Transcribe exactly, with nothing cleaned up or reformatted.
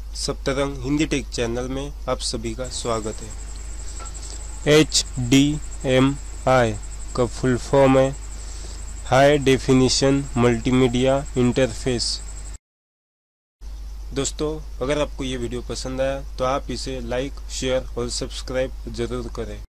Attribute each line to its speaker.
Speaker 1: Saptarang Hindi take channel में आप सभी का स्वागत है। एच डी एम आई का फुल फॉर्म है हाई डेफिनिशन मल्टीमीडिया इंटरफेस। दोस्तों, अगर आपको ये वीडियो पसंद आया तो आप इसे लाइक, शेयर और सब्सक्राइब जरूर करें।